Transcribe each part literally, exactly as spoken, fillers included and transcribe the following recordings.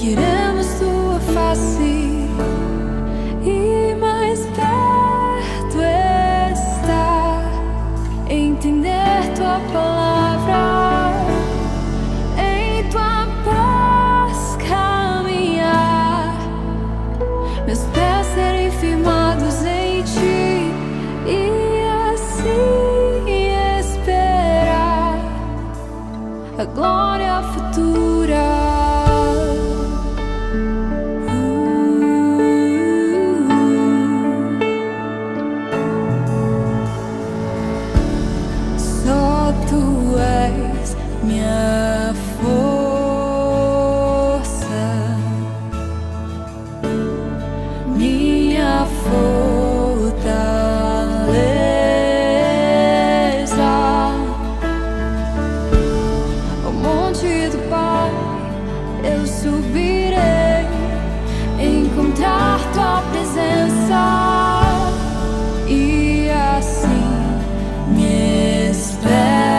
Queremos tua face e mais perto estar, entender tua palavra, em tua paz caminhar, meus pés serem firmados em ti e assim esperar a glória futura. Minha força, minha fortaleza, o monte do Pai eu subirei, encontrar tua presença e assim me espera.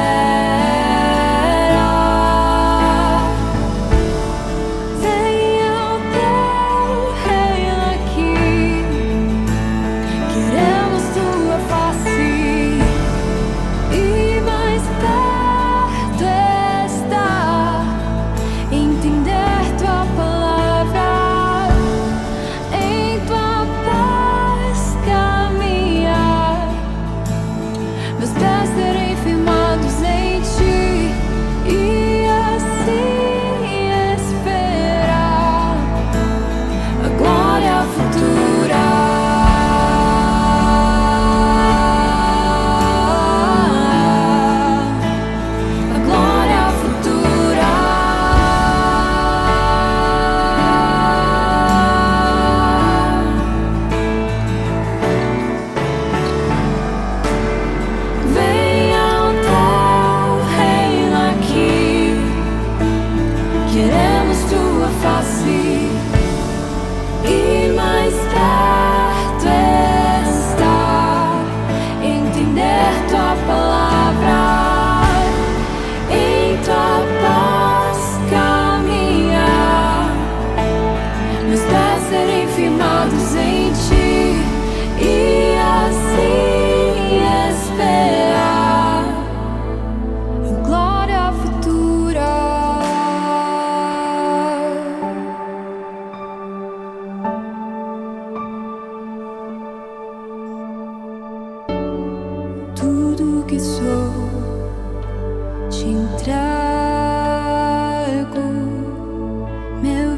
Tudo que sou te entrego, meu